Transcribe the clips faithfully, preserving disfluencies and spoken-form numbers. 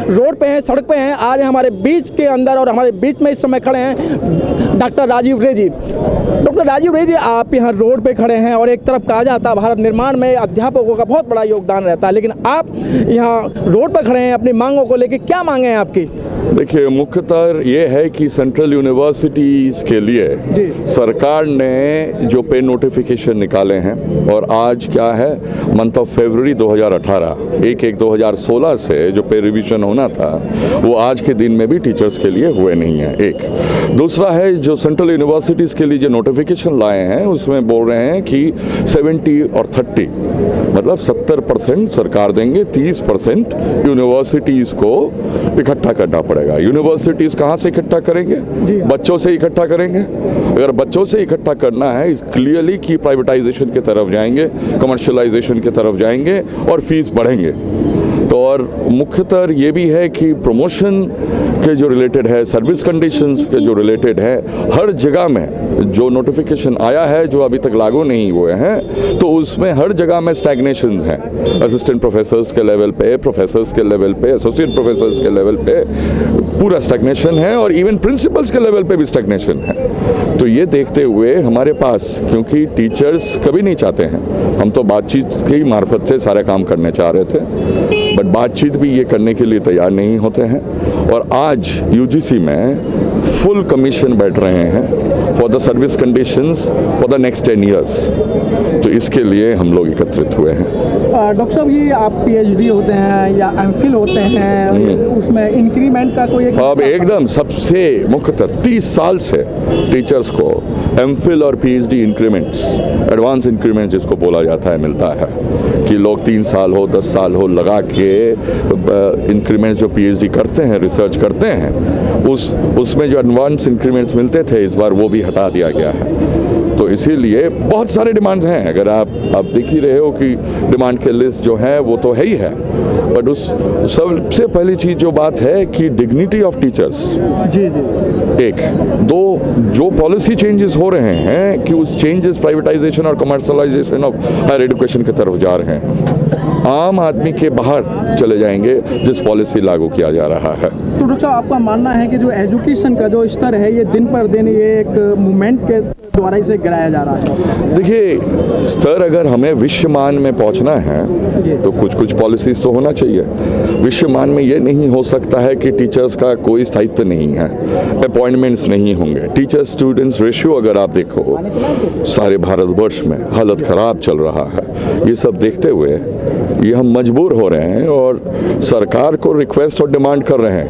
Road पे हैं, सड़क पे हैं। आज हमारे बीच के अंदर और हमारे बीच में इस समय खड़े हैं डॉक्टर राजीव रे जी। डॉक्टर राजीव रे जी, आप यहाँ रोड पे खड़े हैं और एक तरफ कहा जाता है भारत निर्माण में अध्यापकों का बहुत बड़ा योगदान रहता है, लेकिन आप यहाँ रोड पर खड़े हैं अपनी मांगों को लेकर। क्या मांगे हैं आपकी? देखिए, मुख्यतः ये है कि सेंट्रल यूनिवर्सिटीज़ के लिए सरकार ने जो पे नोटिफिकेशन निकाले हैं, और आज क्या है, मंथ ऑफ फरवरी दो हज़ार अठारह एक एक दो हज़ार सोलह से जो पे रिवीजन होना था वो आज के दिन में भी टीचर्स के लिए हुए नहीं है। एक दूसरा है, जो सेंट्रल यूनिवर्सिटीज़ के लिए जो नोटिफिकेशन लाए हैं उसमें बोल रहे हैं कि सत्तर और तीस मतलब सत्तर परसेंट सरकार देंगे, तीस परसेंट यूनिवर्सिटीज़ को इकट्ठा करना पड़ेगा। यूनिवर्सिटीज़ कहाँ से इकट्ठा करेंगे? बच्चों से इकट्ठा करेंगे। अगर बच्चों से इकट्ठा करना है, इस क्लियरली कि प्राइवेटाइजेशन की तरफ जाएंगे, कमर्शियलाइजेशन की तरफ जाएंगे और फीस बढ़ेंगे। तो और मुख्यतः ये भी है कि प्रमोशन के जो रिलेटेड है, सर्विस कंडीशंस के जो रिलेटेड है, हर जगह में जो नोटिफिकेशन आया है जो अभी तक लागू नहीं हुए हैं, तो उसमें हर जगह में स्टैग्नेशंस हैं। असिस्टेंट प्रोफेसर्स के लेवल पे, प्रोफेसर्स के लेवल पे, एसोसिएट प्रोफेसर्स के लेवल पे पूरा स्टैग्नेशन है, और इवन प्रिंसिपल्स के लेवल पे भी स्टैग्नेशन है। तो ये देखते हुए हमारे पास, क्योंकि टीचर्स कभी नहीं चाहते हैं, हम तो बातचीत की मार्फत से सारे काम करने चाह रहे थे, बट बातचीत भी ये करने के लिए तैयार नहीं होते हैं। और आज यूजीसी में फुल कमीशन बैठ रहे हैं for the service conditions for the next ten years. तो इसके लिए हम लोग एकत्रित हुए हैं। डॉक्टर साहब, ये आप पीएचडी होते हैं या एमफिल होते हैं, उसमें इंक्रीमेंट का कोई एक अब एकदम सबसे मुख्यतः तीस साल से टीचर्स को एमफिल और पीएचडी इंक्रीमेंट्स, एडवांस इंक्रीमेंट जिसको बोला जाता है, मिलता है कि लोग तीन साल हो, दस साल हो लगा के इंक्रीमेंट्स जो पीएचडी करते हैं, रिसर्च करते हैं, उस उसमें जो एडवांस इंक्रीमेंट्स मिलते थे इस बार वो भी हटा दिया गया है। तो इसीलिए बहुत सारे डिमांड्स हैं। अगर आप आप देख ही रहे हो कि डिमांड के लिस्ट जो है वो तो है ही है, बट उस सबसे पहली चीज़ जो बात है कि डिग्निटी ऑफ टीचर्स। जी जी एक दो जो पॉलिसी चेंजेस हो रहे हैं कि उस चेंजेस प्राइवेटाइजेशन और कमर्शलाइजेशन ऑफ हायर एजुकेशन की तरफ जा रहे हैं, आम आदमी के बाहर चले जाएंगे जिस पॉलिसी लागू किया जा रहा है। तो डॉक्टर साहब, आपका मानना है कि जो एजुकेशन का जो स्तर है ये दिन पर दिन ये एक मूवमेंट के द्वारा इसे गिराया जा रहा है? देखिए, स्तर अगर हमें विश्वमान में पहुंचना है तो कुछ कुछ पॉलिसीज तो होना चाहिए। विश्वमान में ये नहीं हो सकता है कि टीचर्स का कोई स्थायित्व नहीं है, अपॉइंटमेंट्स नहीं होंगे। टीचर स्टूडेंट्स रेशियो अगर आप देखो सारे भारतवर्ष में हालत ख़राब चल रहा है। ये सब देखते हुए ये हम मजबूर हो रहे हैं और सरकार को रिक्वेस्ट और डिमांड कर रहे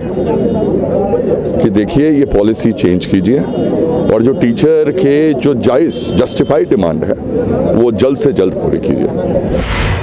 हैं कि देखिए ये पॉलिसी चेंज कीजिए, और जो टीचर के जो जायज़ जस्टिफाइड डिमांड है वो जल्द से जल्द पूरी कीजिए।